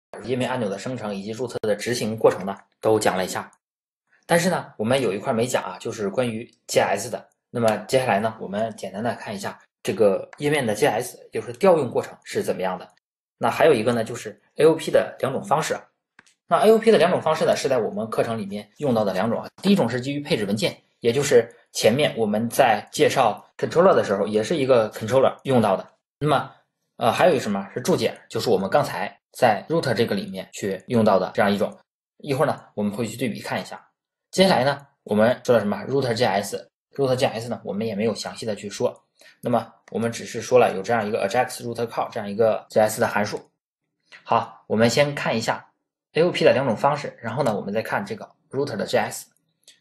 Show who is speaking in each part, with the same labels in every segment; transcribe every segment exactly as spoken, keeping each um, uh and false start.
Speaker 1: 页面按钮的生成以及注册的执行过程呢，都讲了一下。但是呢，我们有一块没讲啊，就是关于 J S 的。那么接下来呢，我们简单的看一下这个页面的 J S， 就是调用过程是怎么样的。那还有一个呢，就是 A O P 的两种方式啊。那 A O P 的两种方式呢，是在我们课程里面用到的两种啊。第一种是基于配置文件，也就是前面我们在介绍 controller 的时候，也是一个 controller 用到的。那么呃，还有一个什么是注解，就是我们刚才在 root 这个里面去用到的这样一种。一会儿呢，我们会去对比看一下。接下来呢，我们说了什么 root.js，root.js 呢，我们也没有详细的去说。那么我们只是说了有这样一个 ajax root call 这样一个 J S 的函数。好，我们先看一下 A O P 的两种方式，然后呢，我们再看这个 root 的 J S。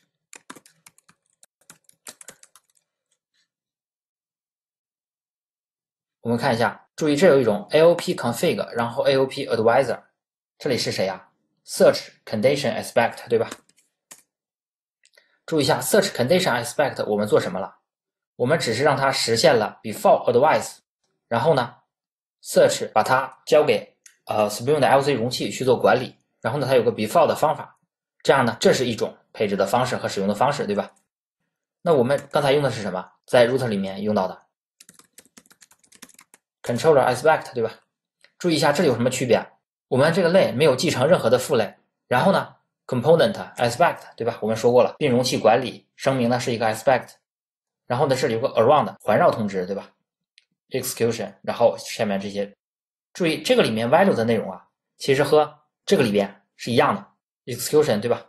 Speaker 1: 我们看一下，注意这有一种 A O P config， 然后 A O P advisor， 这里是谁呀 ？Search condition aspect， 对吧？注意一下 ，search condition aspect 我们做什么了？我们只是让它实现了 before advice， 然后呢 ，search 把它交给呃 Spring 的 L C 容器去做管理，然后呢，它有个 before 的方法，这样呢，这是一种配置的方式和使用的方式，对吧？那我们刚才用的是什么？在 root 里面用到的 controller aspect， 对吧？注意一下，这里有什么区别？我们这个类没有继承任何的父类，然后呢 ，component aspect， 对吧？我们说过了，并容器管理声明呢是一个 aspect， 然后呢这里有个 around 环绕通知，对吧 ？execution， 然后下面这些，注意这个里面 value 的内容啊，其实和这个里边是一样的 execution， 对吧？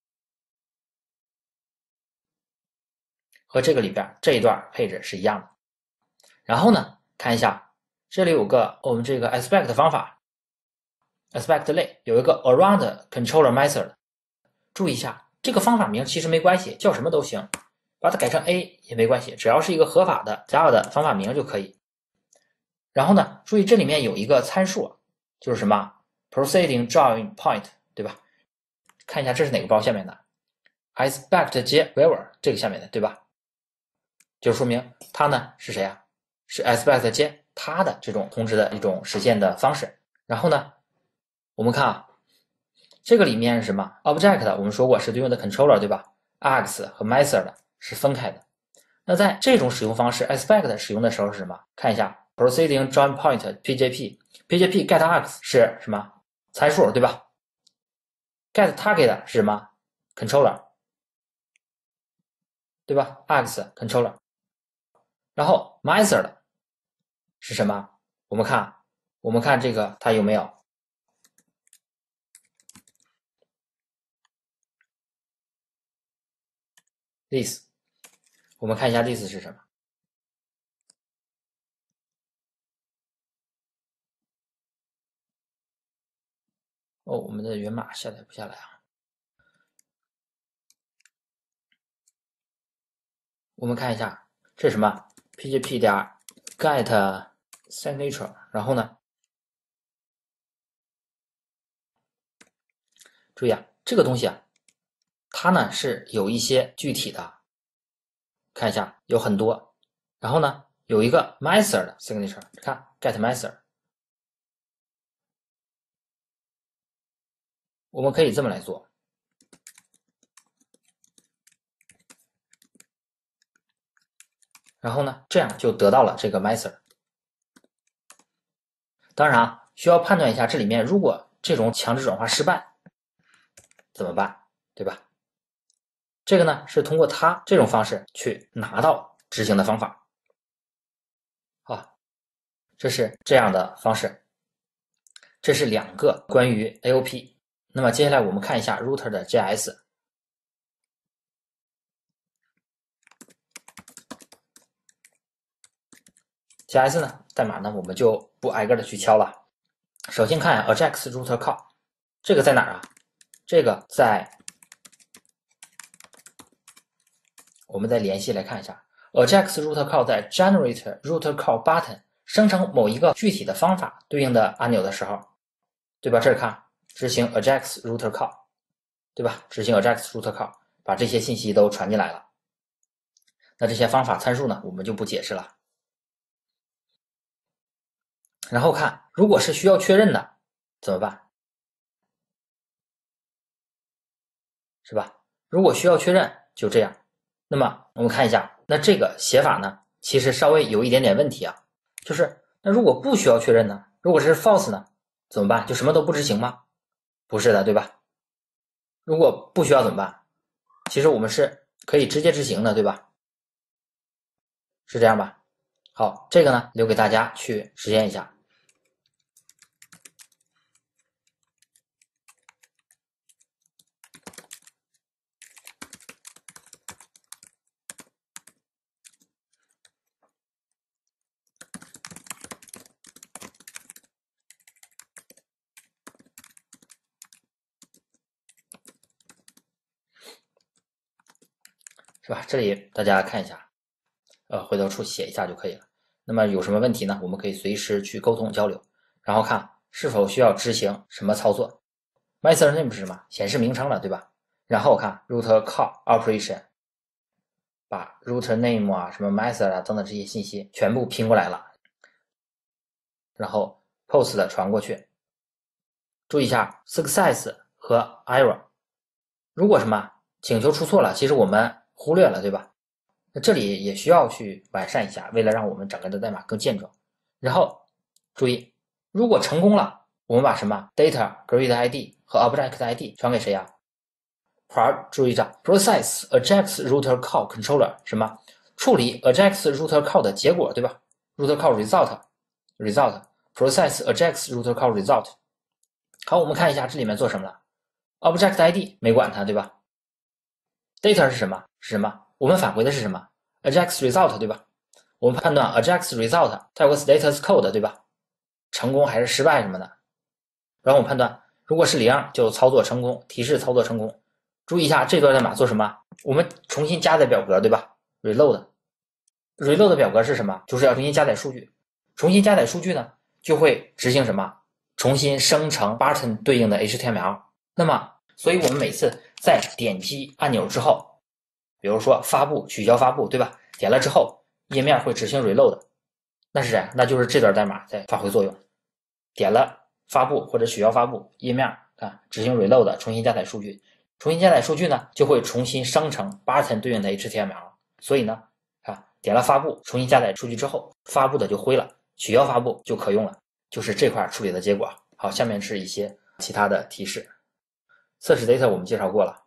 Speaker 1: 和这个里边这一段配置是一样的。然后呢，看一下这里有个我们这个 aspect 方法 ，aspect 类有一个 around controller method， 注意一下这个方法名其实没关系，叫什么都行，把它改成 A 也没关系，只要是一个合法的 Java 的方法名就可以。然后呢，注意这里面有一个参数，就是什么 proceeding join point， 对吧？看一下这是哪个包下面的 aspect 接 where 这个下面的，对吧？就说明它呢是谁啊？是 aspect 接它的这种通知的一种实现的方式。然后呢，我们看啊，这个里面是什么 object， 我们说过是对应的 controller， 对吧 ？args 和 method 是分开的。那在这种使用方式 aspect 使用的时候是什么？看一下 proceeding join point P J P PJP get args 是什么？参数，对吧 ？get target 是什么 ？controller， 对吧 ？args controller。然后 method 是什么？我们看，我们看这个它有没有 this？ 我们看一下 this 是什么？哦，我们的源码下载不下来啊。我们看一下这是什么 ？php 点 get signature， 然后呢，注意啊，这个东西啊，它呢是有一些具体的，看一下有很多，然后呢有一个 method signature， 看 get method， 我们可以这么来做。然后呢，这样就得到了这个 method。当然啊，需要判断一下这里面如果这种强制转化失败怎么办，对吧？这个呢是通过它这种方式去拿到执行的方法。好，这是这样的方式。这是两个关于 A O P。那么接下来我们看一下 router 的 J S。J S 呢，代码呢我们就不挨个的去敲了。首先看 ajax root call， 这个在哪儿啊？这个在，我们再联系来看一下 ajax root call 在 generate root call button 生成某一个具体的方法对应的按钮的时候，对吧？这儿看执行 ajax root call， 对吧？执行 ajax root call， 把这些信息都传进来了。那这些方法参数呢，我们就不解释了。然后看，如果是需要确认的怎么办？ 是吧？如果需要确认，就这样。那么我们看一下，那这个写法呢，其实稍微有一点点问题啊，就是那如果不需要确认呢？如果是 false 呢，怎么办？就什么都不执行吗？不是的，对吧？如果不需要怎么办？其实我们是可以直接执行的，对吧？是这样吧？好，这个呢留给大家去实验一下。是吧？这里大家看一下，呃，回头处写一下就可以了。那么有什么问题呢？我们可以随时去沟通交流，然后看是否需要执行什么操作。method name 是什么？显示名称了，对吧？然后看 root call operation， 把 root name 啊、什么 method 啊等等这些信息全部拼过来了，然后 post 传过去。注意一下 success 和 error， 如果什么请求出错了，其实我们忽略了，对吧？那这里也需要去完善一下，为了让我们整个的代码更健壮。然后注意，如果成功了，我们把什么 data grid I D 和 object I D 传给谁呀、啊？注意一下 process ajax router call controller 什么处理 ajax router call 的结果，对吧 ？router call result result process ajax router call result。好，我们看一下这里面做什么了。object I D 没管它，对吧 ？data 是什么？是什么？我们返回的是什么 ？ajax result 对吧？我们判断 ajax result 它有个 status code 对吧？成功还是失败什么的。然后我们判断，如果是零就操作成功，提示操作成功。注意一下这段代码做什么？我们重新加载表格对吧 ？reload reload 表格是什么？就是要重新加载数据。重新加载数据呢，就会执行什么？重新生成 button 对应的 H T M L。那么，所以我们每次在点击按钮之后，比如说发布、取消发布，对吧？点了之后，页面会执行 reload， 那是谁？那就是这段代码在发挥作用。点了发布或者取消发布，页面啊执行 reload， 重新加载数据。重新加载数据呢，就会重新生成 button 对应的 H T M L。所以呢，啊点了发布，重新加载数据之后，发布的就灰了，取消发布就可用了，就是这块处理的结果。好，下面是一些其他的提示。测试 data 我们介绍过了，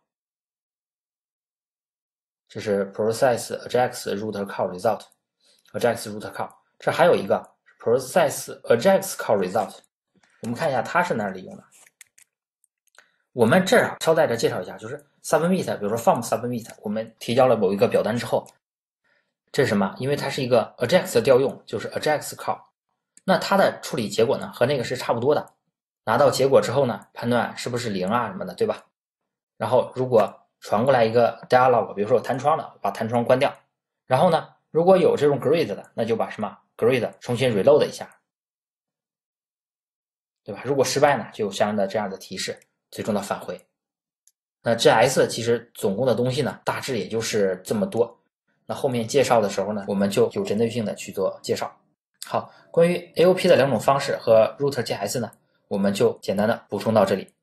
Speaker 1: 这是 process ajax root call result ajax root call， 这还有一个 process ajax call result， 我们看一下它是哪里用的。我们这儿啊捎带着介绍一下，就是 submit， 比如说 form submit， 我们提交了某一个表单之后，这是什么？因为它是一个 ajax 的调用，就是 ajax call， 那它的处理结果呢和那个是差不多的。拿到结果之后呢，判断是不是零啊什么的，对吧？然后如果传过来一个 dialog， 比如说有弹窗的，把弹窗关掉。然后呢，如果有这种 grid 的，那就把什么 grid 重新 reload 一下，对吧？如果失败呢，就有相应的这样的提示，最终的返回。那 J S 其实总共的东西呢，大致也就是这么多。那后面介绍的时候呢，我们就有针对性的去做介绍。好，关于 A O P 的两种方式和 Router J S 呢，我们就简单的补充到这里。